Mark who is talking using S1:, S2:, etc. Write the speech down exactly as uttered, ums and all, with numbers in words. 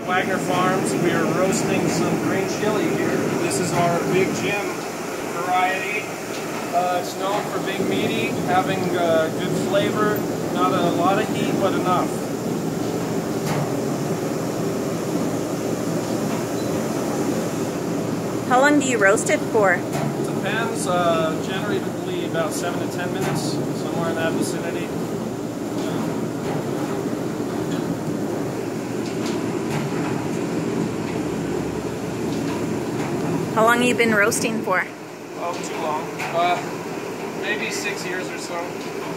S1: Wagner Farms. We are roasting some green chili here. This is our Big Him variety. Uh, it's known for being meaty, having uh, good flavor, not a lot of heat, but enough.
S2: How long do you roast it for?
S1: Depends. Uh, generally about seven to ten minutes, somewhere in that vicinity.
S2: How long have you been roasting for?
S1: Oh, too long. Uh, maybe six years or so.